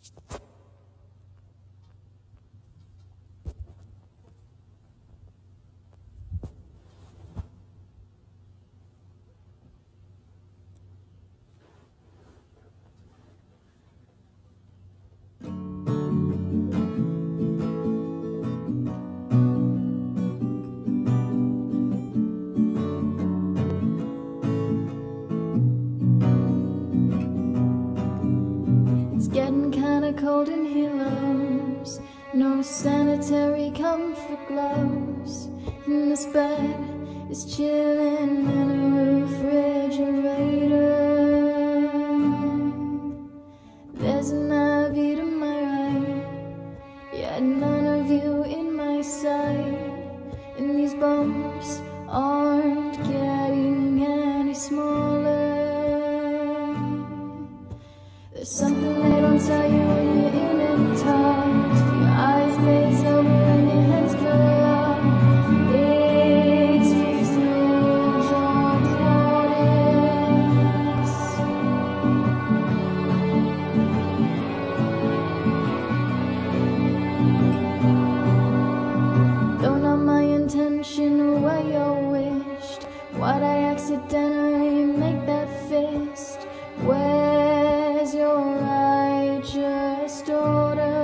Cold in heroes, no sanitary comfort gloves, and this bed is chilling in a refrigerator. There's an IV to my right, yet none of you in my sight, and these bumps aren't getting any smaller. There's something they don't tell you when you're in and tight. Your eyes glaze over and your hands curl up. It's Refrigormortis. Though not my intention or what you wished, why'd I accidentally make that fist? Where's your righteous daughter?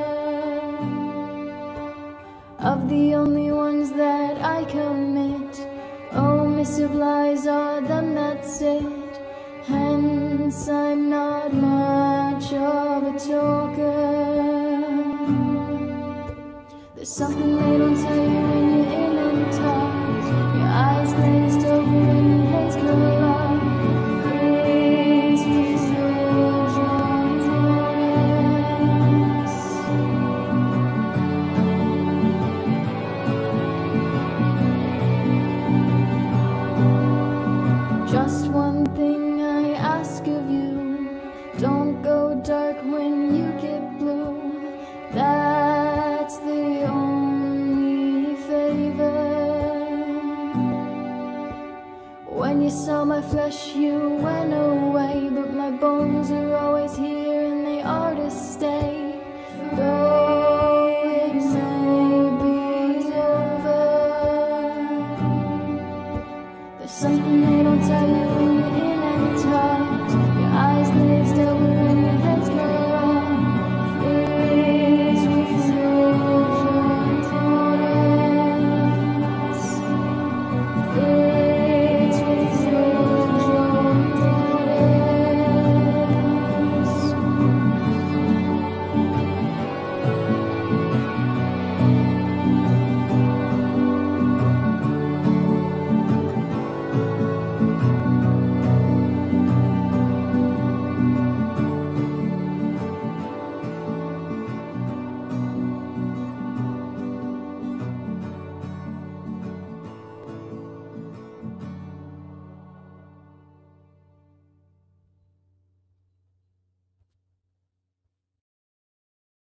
Of the only ones that I commit, omissive lies are them that sit. Hence I'm not much of a talker. There's something they don't tell you when you're in and tight. Your eyes glazed over and your hands curl up. Just one thing I ask of you, don't go dark when you get blue. That's the only favor. When you saw my flesh, you went away.